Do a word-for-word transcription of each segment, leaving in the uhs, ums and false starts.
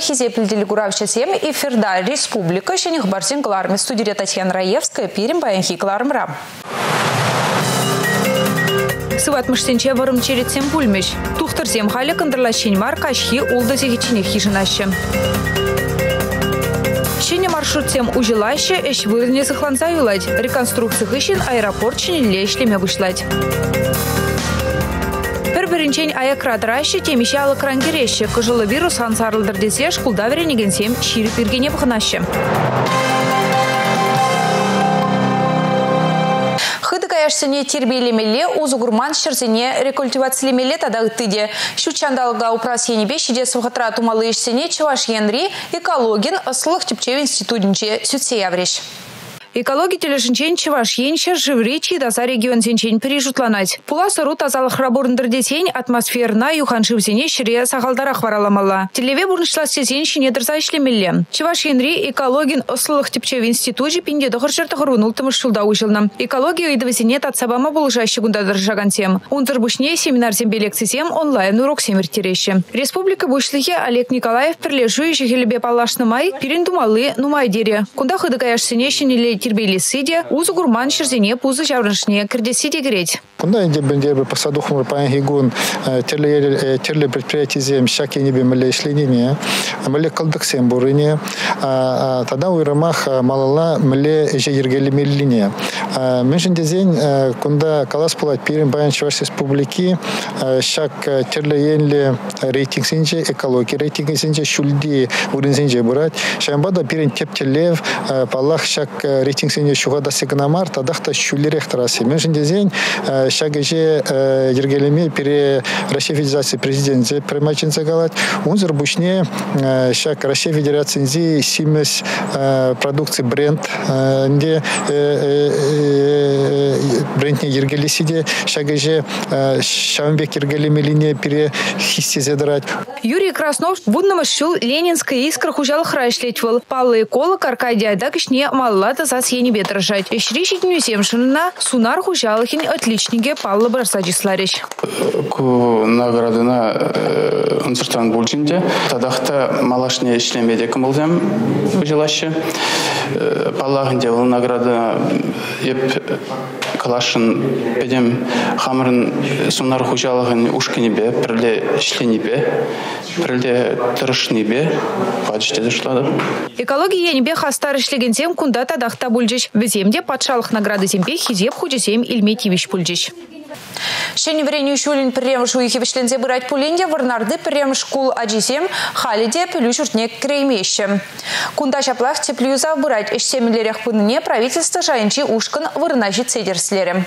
хизе пилдили гуравча сем и Ферда Республика щених барсин кларми. Студия Татьяна Раевская, пирим баянхи клармра. Сыват мыштенче варым черет сем пульмеш. Тухтар сем хали кандырлащень мар кашхи улда зихичине хижинаще. Щене маршрут сем ужелаще, эш вырне сахланца юлать. Реконструкция хищен аэропорт чинеле шлеме вышлать. Перберинчень аякратращи темищала крангереще. Кожалы вирус хансарлдыр десе шкулда веренеген сем шири пиргене пахнаще. Хыдыкаяшсене тербелемеле узугурман шерзене рекультивациялемеле тадагы тыде. Щучандалга упрас енебе шиде сухатра тумалыешсене чеваш янри экологин слых типчев институтнче сютсе явреш. Экологи телешинчен чеваш енче живречи даса регион сенчен пережутланать. Пуласыру тазалық раборындыр десень атмосферна юханшивзене шире сахалдарах вараламала. Телеве бурнышлас сесен шинедір зайшлемелле. Чеваш енри экологин ослылық типчев институте пинде дохыршыртығыр унултымыш шулда ужылна. Экология идвазене татсабама болжащи гундадыр жаган тем. Унтыр бушне семинар зембелекси сем онлайн урок семиртерещи. Республика бушлихе Олег Николаев перлежуй жихелебе палашны май перендумалы нумай дере. Кунда хыдыкаяш сенещенеле тербели сиде, узу гурман шерзене пузы жаврышне кирдесиде греть. Кунда инде бендербе посадухмур паянгигун терле предприятие зем шаки небе мле ишленение, мле калдык сем бурыне, тогда уйрамах малала мле жегергели меллине. Меньшин дезень кунда калас пулать пирим баян Чуваш республики шак терле енле рейтинг синже экология рейтинг синже шульди урин синже бурать. Шамбада пирин тептелев палах шак рейтинг синже шугада сигнамар тадахта шулерех траси. Меньшин дезень шагаже ергелеме пере Россия Федерации президент примачин загалать. Он зарбушне шаг Россия Федерации зи симес продукции бренд где брендне ергелесиде шагаже шамбек ергелеме линия пере хисти задрать. Юрий Краснов будному шул Ленинская искра хужал храйшлетвал. Палла эколог Аркадий Айдакишне маллата зас ени бедрожать. Эшрищик нюсемшинна сунар хужалахин отличник Павла Барсадисларич. Ку наградына унсыртан булчинде. Тадахта малашне ишлемеде кымылдем жилаще. Паллахынде ол награда еп калашын педем хамрын сунар хужалахын ушкинебе, пірле ішленебе, пірле тұрышнебе, паджите дышлады. Экология енебе хастар ишлеген тем кунда тадахта бульджич. Веземде патшалық награды зембе хизеп худесем Ильметьевич бульджич. Щене вреню шулин приемш уйхи вишлензе бырать пуленде варнарды приемш кул аджисем халиде пелючуртне креймеще. Кунда шаплах теплюза бырать эшсемелерях пыныне правительство жайынчи ушкан вырнащит седерслерем.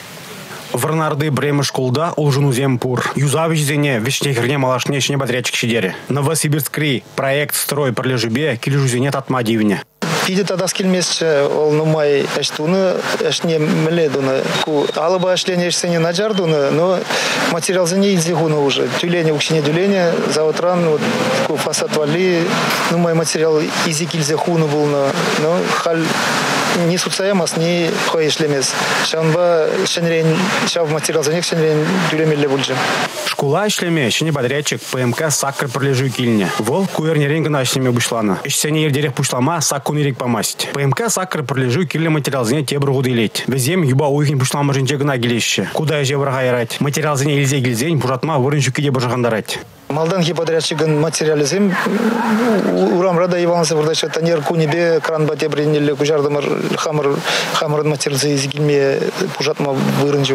Варнарды бремеш кулда улжунузем пур. Юзавичзене вишнехерне малашнешне бодрячик щедере. Новосибирский проект строй пролежебе килежузене татмадивне. Пиде тогда скильмесче ол нумай эштуны эшне мледуны ку алыба эшлене эшсене наджардуны, но материал за ней изигуны уже. Тюление укшине тюление завтран вот ку фасад вали нумай материал изикильзе хуны был на, но халь не суцаемас не хоешлемес. Шанба шенрен шав материал за них шенрен тюлемелле бульджи. Школа ишлеме щене бодрячик ПМК сакр пролежу кильне. Вол куернеренга нашлеме бушлана. Эшсене ердерех пушлама сакунерик помасть. ПМК сакр пролежу кильне материал за ней тебру делить. Везем юба уйхин пушлама жинчегна гилеще. Куда я жеврага ярать. Материал за ней ильзе гильзень пужатма вырынчуки де бажагандарать. Малданки подрядчигын материализм урам рада Иванса вырдача танер кунебе кран бате бринеле кужардымыр хамыр хамырын материализм изгилме пужатма вырынчук.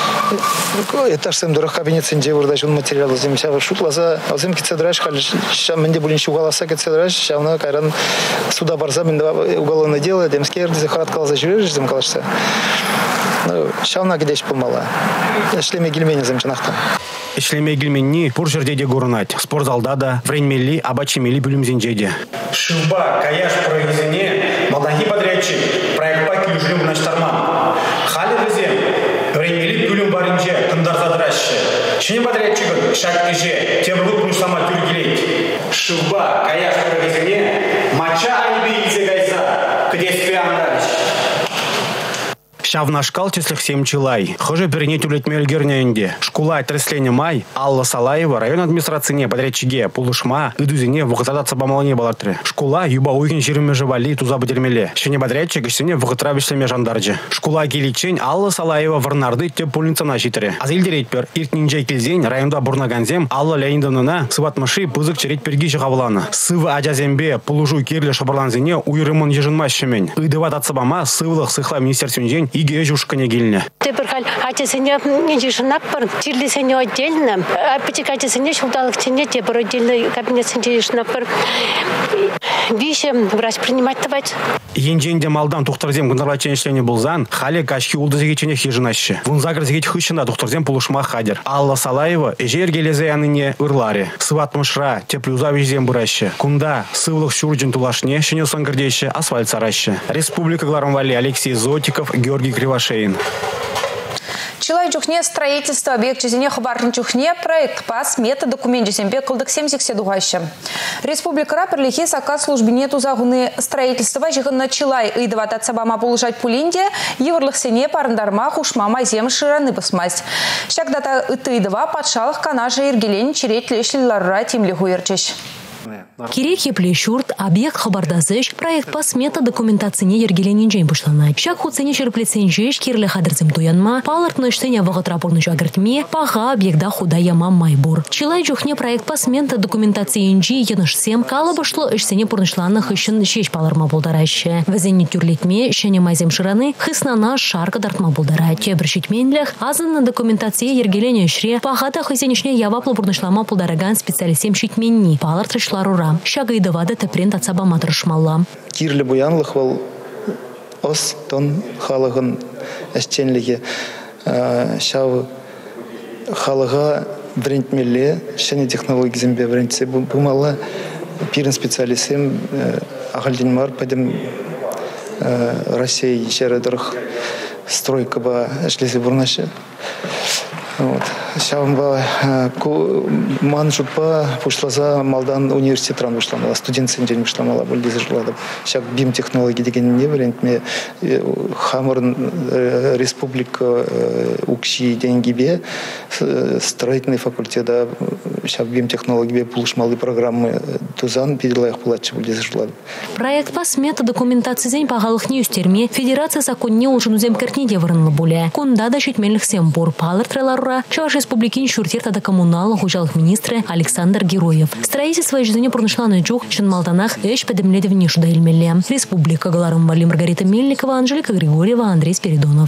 Этаж сем дурак кабинет сенже вырдач он материализм шавр шутласа алзем кицедраш хал шам менде булинчу угаласа кицедраш шавна кайран суда барса менде уголовное дело демскер захарат калса жүреш дем калышса. Ну шавна кидеш пулмала. Эшлеме гилмене замчанахта. Ишлеме гильменни пур жердеде горунать. Спортзалда да, вренмели, абачимели бүлімзенжеде. Шилба, каяш проезіне, малдахи подрядчик, проект паки жүлім наштарман. Хали візем, вренмели бүлім барынже, кындар задырашшы. Шыне подрядчигін, шак іже, темрук мұшлама түргелейд. Шилба, каяш проезіне, мача айбе илзе гайза, кдеспе аңдарыш. Шавнашкал числых семь чилай. Хоже перенять улетмель герненде. Шкула тресление май. Алла Салаева район администрации подрядчиге Пулушма идузине вухататься бамалане балатре. Шкула юба уйген жирме живали туза бадермеле. Шене подрядчик сене вухатравишлеме жандарджи. Шкула киличень Алла Салаева варнарды те пульница на щитре. Азильдереть пер иртнинджай килзень районда бурнаганзем Алла Леонидовна сватмаши пызык череть пергичи хавлана. Сывы аджазембе пулужу кирле шабарланзене уйрымон еженмащемень. Идыват от сабама сывлых сыхла министерствен день и гежушка негильня. Теперь ачасене еженак пар тирлисене отдельно. А пятикатисене шулдалых тене те пар отдельно кабинет еженак пар вище врач принимать давать. Енженде малдан тухтарзем гнарлаченешлене булзан хали кашки улдызегечене хижинащи. Вунзагрзегеч хыщина тухтарзем пулушма хадер. Алла Салаева ежергелезе аныне ырларе. Сват мышра теплюзавизем буращи. Кунда сывлых шурджин тулашне щене сангардеще асфальт саращи. Республика Гларамвали Алексей Зотиков, Георгий Кривошеин. Чилай чухне строительство объект чизине хабарн чухне проект пас мета документ чизембе кылдык семьдесят дугаща. Республика Раперлихи сака службине тузагуны строительства жигынна Чилай ыдыват от сабама полушать пулинде еврлых сене парандарма хушмама зем шираны басмасть. Щагдата ыдыва подшалых канажа иргелень череть лешли ларра тимли хуерчищ. Кирехи плещурт, объект хабардазыш, проект пас мета документацияне ергеленин джейн бушлана. Шак хуцене черплеценжеш кирле хадырзым туянма, паларк ночтене вагат рапорнычу агартме, пага объекта худаяма майбур. Чилай жухне проект пас мета документациянжи янышсем, кала башло ишсене пурнышланных ишын шеш паларма булдараще. Везене тюрлетме, шене майзем шираны, хыснана шарка дартма булдара. Тебрщитменлях, азанна документация ергелене шре, пагата хысенешне яваплы пурнышлама булдараган специалисем щитменни, палар тришларура. Шага и давада тепрент от саба матрашмалла. Кирле буянлых вал ос тон халаган эстенлиге шав халага брендмелле шене технологии зембе брендсе бумала пирен специалистем агалдинмар падем Россия шередерх стройка ба эшлесе бурнаше. Вот. Шавмба манжупа пушлаза малдан университет ран вышламала, студент сенден вышламала, бульдизы жлада. Шак бим технологии деген не вариант мне хамыр республика укши деньги бе строительный факультет да шак бим технологии бе пулшмалы программы тузан пиделаях пулатчы бульдизы жлада. Проект пас мета документации зень пагалых не устерме федерация закон не улжен узем картниде варнла буле. Кунда да щитмельных сембур палар треларура Чуваш республикин шуртер тада коммунал хужалых министры Александр Героев. Строительство ежедневно проношла на джух чин малтанах эш подемледи в нишу дайльмеле. Республика Гларамвали Маргарита Мельникова, Анжелика Григорьева, Андрей Спиридонов.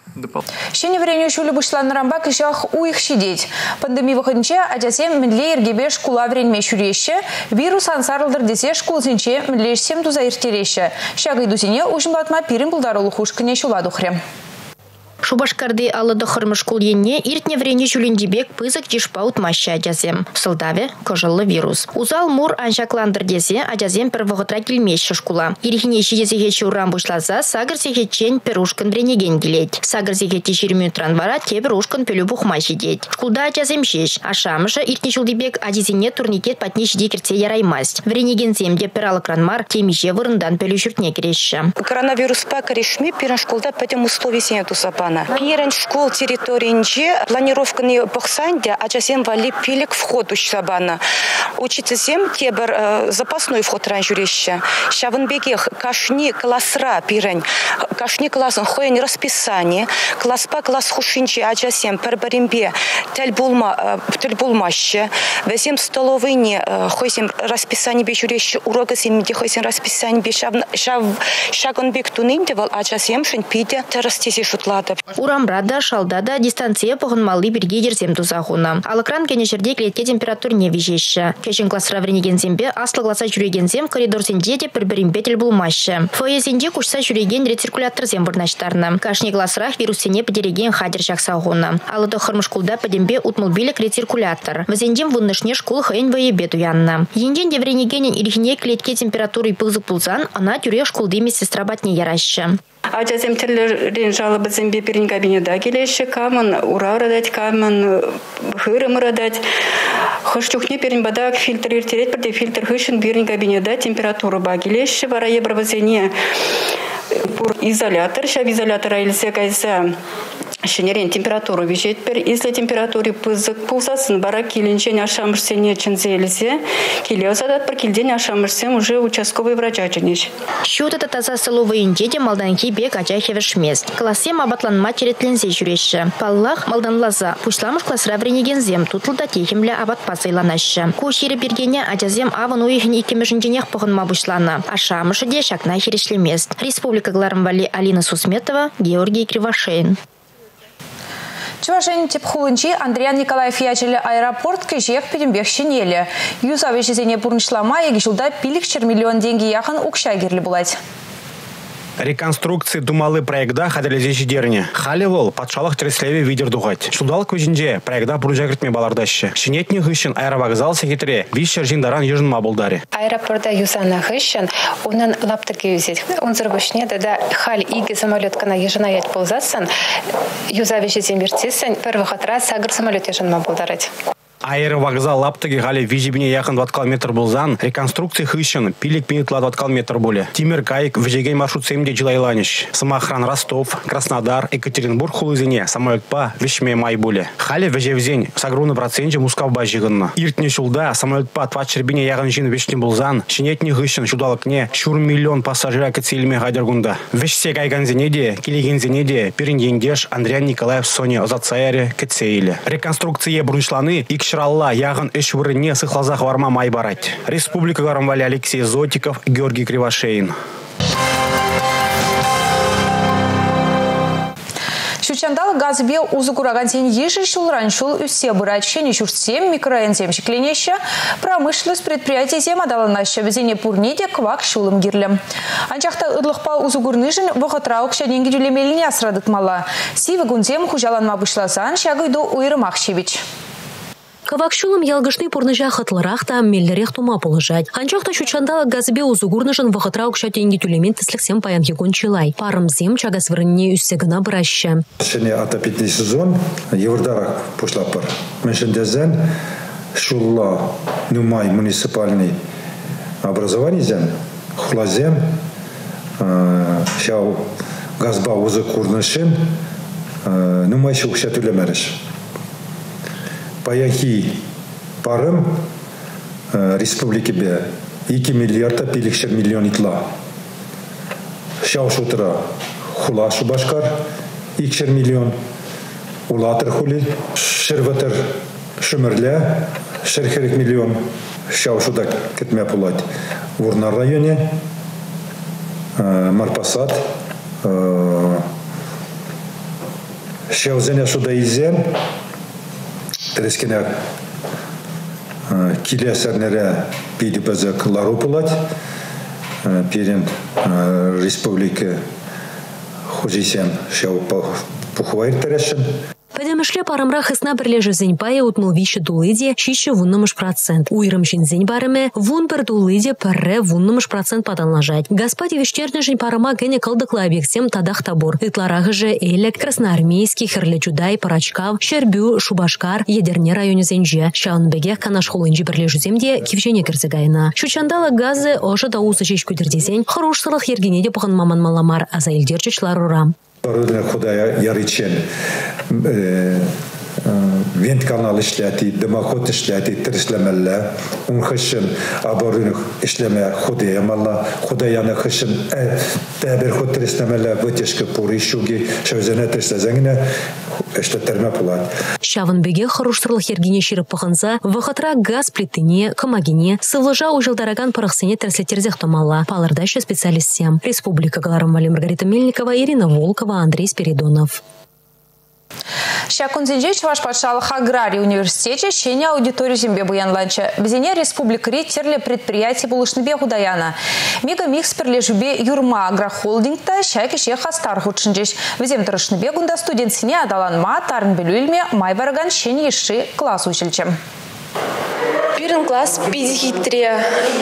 Щене время еще любышла на рамбак и жах у их щадить. Пандемия выходниче, а десем медле иргебе шкула время щуреще, вирус ансарлдер десе шкул зинче медле сем туза иртереще. Щага и дузине ужимлатма пирим булдарулу хушкане шуладухре. Шубашкарды аллады хырмышкул енне иртне врене жүліндебек пызык жишпаут маща аджазем. Сылдаве кожылы вирус. Узал мур анжакландыр десе аджазем пір вғытра келмешші шкула. Ирхине шидезеге урам бушлаза сагыр сехетчен перушкан вренеген келет. Сагыр сехетче шермю транвара те перушкан пелю бухма шидет. Шкулда аджазем шеш. Ашамыша иртне жүлдебек аджазене турникет патне шиде керце яраймасть. Вренеген земде пералы кранмар темише вырындан пелю шүртне кереші. Коронавирус па корешме пирен шкулда пәтем условий сене тусапана. Пирен школ территориинче планировканы пахсанде, а часем вали пилик вход уч сабана. Учителем тебер э, запасной вход ранжуреща. Шаванбегех кашни классра пирен, кашни классан хоен расписание, класс па класс хушинче, а часем пербаримбе тельбулма тельбулмаще, везем столовыне хойсем расписание бежуреща урока семьи хойсем расписание бешав шав шагонбек тунындевал, а часем шен пиде террастизи шутлада. Урамрада шалдада дистанция погынмалы бирге жерсем тузахуна. Алыкран кене жерде клетке температур не вижеща. Кешен классра вренеген зембе аслы класса жүреген зем коридор сенде де бір-бірін бетел булмаще. Фойе сенде кушса жүреген рециркулятор зем бурнаштарна. Кашни классрах вирусене подереген хадер жақсағуна. Алыды хырмышкулда подембе утмул билек рециркулятор. Вазендем выннышне шкул хайын вое бету янна. Енден де вренегенен ирхине клетке температуры пылзы пулзан, она тюре шкулды медсестра батне яраща. Аджазем терлерин жалобы зембе перин кабинеда келеші камын, ура радать камын, хырым радать. Хоштухне перин бадак фильтр иртерет, бірде фильтр хышын перин кабинеда температура ба келеші, вара ебір вазене изолятор, шаб изолятор айлсе кайса шенерен температуру вижет пер, если температуре пызык пулсасын бара килинчен ашамырсен нечензелсе, килеозадат пар килден ашамырсен уже участковый врач аченеш. Счет это таза столовой инжеде малданки бег ачахевеш мест. Классем абатланма черетлензе жүреші. Паллах малданлаза пушламыш классра вренегензем тутлда техимля абат пасайланаща. Кушире бергене ажазем аван уихин икемешінженех похынма бушлана. Ашамышы де шакна херешлемест. Республика Гларамвали Алина Сусметова, Георгий Кривошеин. Чувашень тепхулынчи Андриан Николаев ячелі аэропорт кежек педембек шенелі. Юза вешезене пурнышлама егішілда пилікчер миллион деньги яхын укша керлі булать. Реконструкции думалы проекта хадалезеші деріне. Халивол патшалық треслеве видер дуғать. Шудал көзінде проекта бұржагіртме балардашы. Шенетні ғышын аэровокзал секретаре вишер жиндаран ежін мабылдаре. Аэропорта юзана ғышын, онын лаптыки юзет. Он зыргышне да хал игі самолеткана ежіна ять ползасын, юза вешезен бертесін, первый хатра сагыр самолет ежін мабылдарать. Аэровокзал лаптыги гали вижибине яхын ваткал метр болзан, реконструкции хыщен, пилик минутлад ваткал метр боле. Тимир Кайк вжеген маршрут семде жилайланиш. Самохран Ростов, Краснодар, Екатеринбург хулызине, самолет па вишме май боле. Хали вжевзень сагруны проценте мускав бажигынна. Иртне шулда самолет па тват чербине яғын жин вишне болзан, шинетне хыщен шудалыкне шур миллион пассажира кацелиме гадергунда. Вишсе кайганзенеде, килигензенеде, периндендеш Андриан Николаев Соня Озацаере кацейле. Реконструкция бруншланы ик Шралла яғын үш вырыне сықлазақ варма май барать. Республика Гларамвали Алексей Зотиков, Георгий Кривошеин. Шучандал газбе узукураган сен еші шулран шул үссе бұрать шені шуртсем микроэнзем шекленеші промышленность предприятие зем адаланашы візене пурнеде квак шулым гирлем. Анчақта ұдлықпа узугурныжын вғытраук шәденгі жүлемеліне асырадытмала. Сиві гунзем хужаланма бұшласан шағыйду уйрымақ шевич. Кавакшулым ялгышны пурныжа хатлырах та меллерех тума положать. Анчақта шучандала газбе узугурнышын вғытраук шәденгі түлемент тісліксем паян егон чилай. Парымзем чагас вырынне үссегіна бұраща. Шене отопительный сезон еврдарах пошлапар. Меншендезен шулла нумай муниципальный образование зен, хулазем, шау газба узугурнышын нумай шукша түлемереш. Паяхи парым республики бе iki миллиарда пиликшер миллион итла. Шау шутыра хула шубашкар икшер миллион. Улатыр хулил. Шерватыр шумерле шерхерек миллион. Шау шуда кетме пулать. В Урнар районе Марпасад. Шау зеня шуда изен. Трескене килесернере пидипазак ларупулать перед республики хужисем шау пухвайр терешен. Пәдемішле парымрақ існа бірлежі зеньбайы утмыл виші дулыде шиші вуннымыш процент. Уйрым жин зень барыме вун бір дулыде пірре вуннымыш процент паданлажать. Господи виштерні жин парыма гене кылдықлы объектсем тадақ табор. Итларағы же элек, Красноармейский, Хырлечудай, Парачкав, Шербю, Шубашкар, Едерне районе зенже. Шаунбеге канаш холынжи бірлежі земде кивжене кірзігайна. Шучандала газы ожы даусы жеш көдірдезен, хорошсылық ергенеде бұғын маман маламар аза елдерчішлар урам. Родина худая яричен вент канал işleti, demakot işleti, tırışlamayla, un kışın abarınık işleme hudaya malla, hudayana kışın taber hud tırışlamayla vıteşke puri şugi şözene tırışlazangine işleterme pulat. Шавынбеге хорошсырлық ергене ширіп пығынса, вақытра газ плитыне, камагине, сывлыжа ұжылдараган парықсене тәрслетерзех томалла. Палырдайшы специалистсем. Республика Гларамвали Маргарита Мельникова, Ирина Волкова, Андрей Спиридонов. Шакунзенже Чуваш патшалық аграрий университете шене аудиторию зембе буянланча. Бізене республика терле предприятий булышныбе худаяна. Мега микс перлежубе юрма агрохолдингта шайки ше хастар худшынжеш. Візем тұрышныбе гунда студентсіне адаланма тарын білуілме май бараган шене ешші класс училчем. Пирен класс пиди хитре,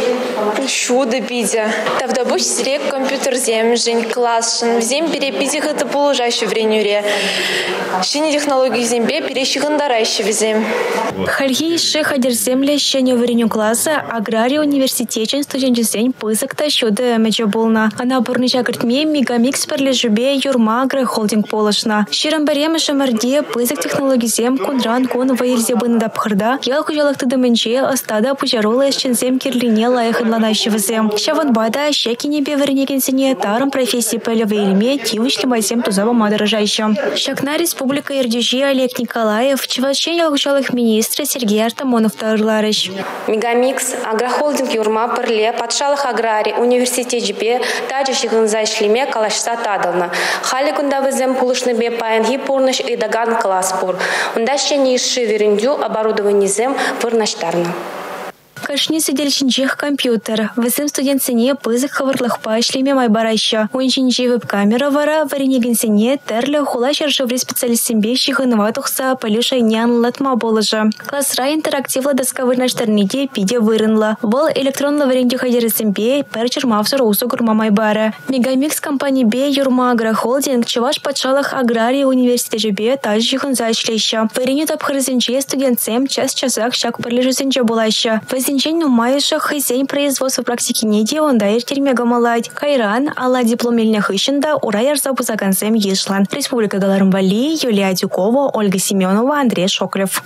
шуды пиди. Тавда буш срек компьютер зем, жень класс, шен зем пере пиди хыты положащу вренюре. Шини технологии зембе перещигындаращу зем. Хальги ше хадер земля щене вреню класса, агрария университечен студентчесен пызыкта шуды мече болна. Она порныча кыртме мегамикс перлежубе юрма агро холдинг полышна. Ширам барема шамарде пызык технологии зем кунран кон ваирзе бында пхырда. Ял кужалыкты дымынче астада пужарола эшчензем кирлине лайыхынланащы зем. Шаванбада щекине бевернегенсене тарым профессии пэлевейлме тивышлы майзем тузаба мадырыжайща. Шакна республика Ирдюжи Олег Николаев, чевачен ялгучалых министра Сергей Артамонов тарларыш. Мегамикс, агрохолдинг юрма пырле, патшалых аграрий, университет жбе, таджащих зайшлиме калашса тадылна. Хали кундавы зем пулышны бе паянги порныш и даган класс пор. Ундаща ниши верендю оборудование зем пырнаштарна. Кашни сидельчинчех компьютер. Весем студентсене пызык хаварлахпа шлеме майбараща. Уинчинчи веб-камера вара варенегенсене терле хула шаршеври специалистимбе шихыныватухса полюшайнян латма боложа. Классра интерактивла доска наштарниде пиде вырынла. Вол электронла варенде хадересембе перчер мавсур усу гурма майбара. Мегамикс компании бе юрма агрохолдинг чеваш патшалах аграрии университежебе таж шихынзашлеща. Вареню тапхарзенче студентсем час-часак шак перлежесенче булаща. Зинчен умайша хозяин производства практики не делан да иртерме гамалать. Кайран, алла дипломельня хыщенда ураяр запузаганцем ешлан. Республика Галармвали, Юлия Дюкова, Ольга Семенова, Андрей Шоклев.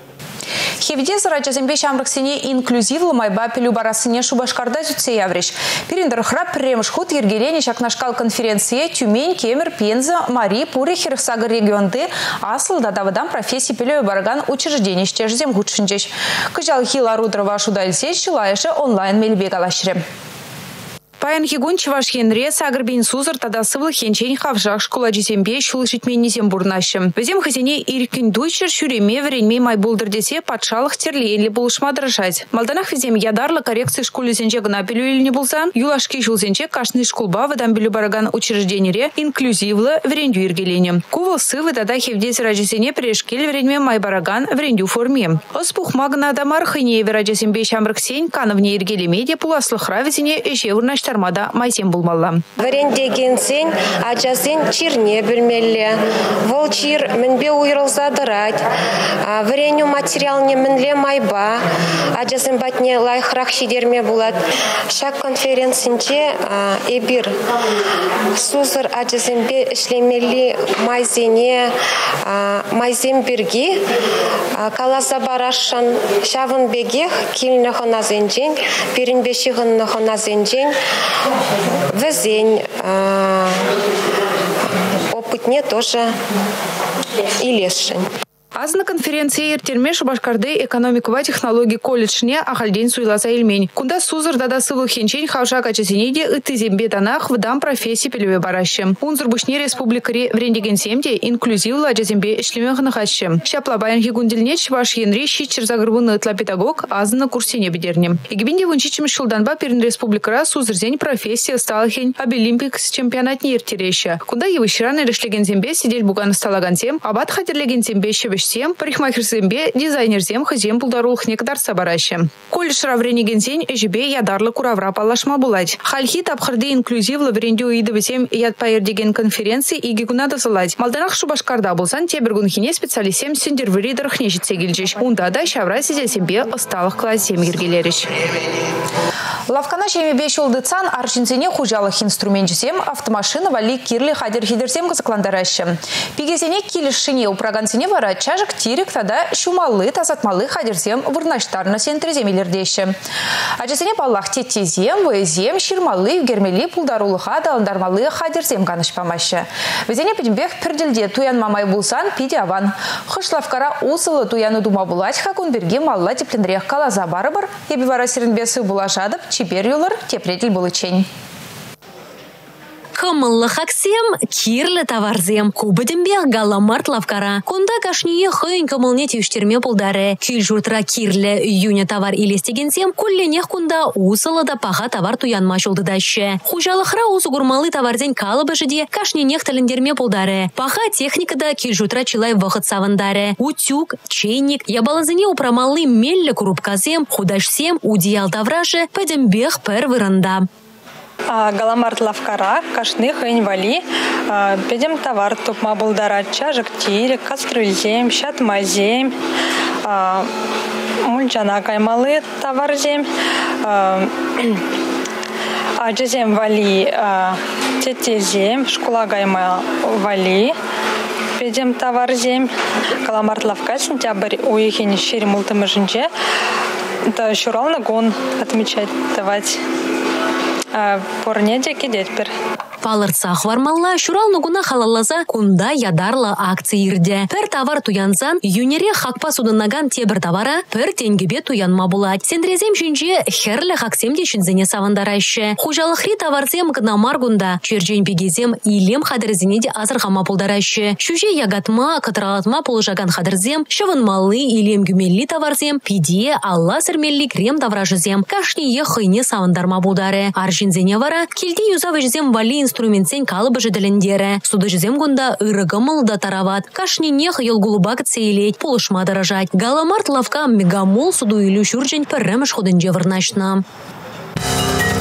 Хевде зараджа зембе шамраксене инклюзивлы майба пелю барасыне шубашкарда зютсе явриш. Периндер храп премшхут ергелене шакнашкал конференции Тюмень, Кемер, Пенза, Мари, Пури, Хирсагар регионды, Асл, Дадавадам, профессии пелю барган учреждений штеж земгутшинчеш. Кыжал хила рудрова шудальсеч, шилаеше онлайн мельбегалашре. Паян хигун чеваш хенре сагрбин сузар тада сывлы хенчень хавжах школа жесембе шулышит меннизем бурнащым. Везем хазине иркин дуйчер шюреме вреньме майбулдыр десе патшалых терлейли булышма дрожать. Малданах везем ядарлы коррекции школы зенче гына пилю или не булсан, юлашки шул зенче кашный школба выдам билю бараган учрежденире инклюзивлы вренью иргелене. Кувал сывы тада хевде зражесене прешкель вреньме майбараган вренью форме. Оспух магна адамар хыне веражесембе шамраксень кановне иргелемеде пуласлых равезене эшевурнаш тармада майсем булмалла. Варендеген сень, аджасен чирне бельмелле. Волчир менбе уйрылса дырать. Вареню материал не менле майба. Аджасен батне лайхрах шидерме булат. Шак конференцинче эбир. Сузыр аджасенбе ишлемели майзене майзем бирги. Каласа барашан шавын бегех килне хоназенжен. Перенбеши хоназенжен. Везень, опытне тоже и лешень. Аз на конференции иртерме шубашкарды экономикова технологии колледжне ахальден суйласа эльмень. Кунда сузыр дада сывыл хенчень хавша качесенеде ыты зембе танах вдам профессии пелеве баращем. Унзыр бушне республикари врендеген семде инклюзивла джезембе ишлемехна хащем. Шапла баян хигундельне чваш янри щичер загрбуны ытла педагог аз на курсене бедернем. Игбинде вунчичем шилданба перен республикара сузырзень профессия сталхень обилимпикс чемпионатне иртереща. Кунда его щираны решлеген зембе сидель буган сталагансем, абат хатерлеген зембе щебеш Всем парикмахерсембе дизайнерзем хазем пулдарулх некдар сабаращем. Колледж равренеген сень эжебе ядарлы куравра палашма булать. Хальхи тапхарды инклюзивлы врендю идывесем яд паердеген конференции и гигунада залать. Малданах шубашкарда булсан тебергунхине специалисем сендервыридер хнежице гильжиш. Ундада шавра сидесембе осталых классем ергелериш. Лавкана шемебе шолдыцан арчинсене хужалых инструментжесем автомашина вали кирли хадер хидерсем казакландаращем. Пигезене килишине упрагансене вара чажик тирик тада шумалы тазатмалы хадерсем вырнаштарна сентреземелердещем. Ачесене паллах тетизем, вэзем, ширмалы, гермели пулдарулыха даландармалы хадерсем ганышпамаща. Везене пидембех пердельде туян мамай булсан пиде аван. Хышлавкара усылы туяны дума булать хакун берге малла тепленрех калаза барыбыр, ебивара сиренбесы булашадып, чипер юлар тепредель булычень. Кымыллы хаксем, кирлі таварзем. Кубыдымбех галамарт лавкара. Кунда кашние хыйн кымылне тивштерме пулдары. Кил журтра кирлі юня товар илестегенсем, кулленех кунда усылы да паха товар туянма жолдыдашы. Хужалықра усу гурмалы таварзен калыбы жиде кашненех тіліндерме пулдары. Паха техникада кил журтра чилай вахыт савындары. Утюг, чайник, ябалазыне упрамалы меллі курупказем, худашсем, удиял тавраже, пэдімбех пэр вырында. Галамарт лавкара, кашных инвали, педем товар тупма булдара, чажик тирик, кастрюльзем, шатмазем, мульчана каймалы товарзем, аджазем вали, тетезем, шкула гайма вали, педем товарзем, галамарт лавка, сентябрь уехин шире мултамажинче, да шурал нагон отмечать давать. Порнеде кедетпер. Палырцах вармалла шурал нугуна халаллаза кунда ядарла акция ирде. Пер товар туянзан, юнере хакпа суданнаган тебір товара пер тенгебе туянма булат. Сендрезем жүнже херлі хаксемде шынзене савандарайшы. Хужалықри товарзем гнамар гунда, чержен бегезем илем хадырзенеде азырғама пулдарайшы. Шуже ягатма, катыралатма пулжаган хадырзем, шывынмалы илем гүмелли товарзем, пиде, алла сірмелли крем тавражызем, кашние хыйне савандарма булдары. Аржинзене вара, келде юзавыжзем вали инструментсен калыбы жеделендері. Суды жезем гунда ырыгымыл да тарават. Кашненех елгулубак цейлеть, полышма дорожать. Галамарт лавка мегамол суду илю шуржень пірремш ходынже вырнашна.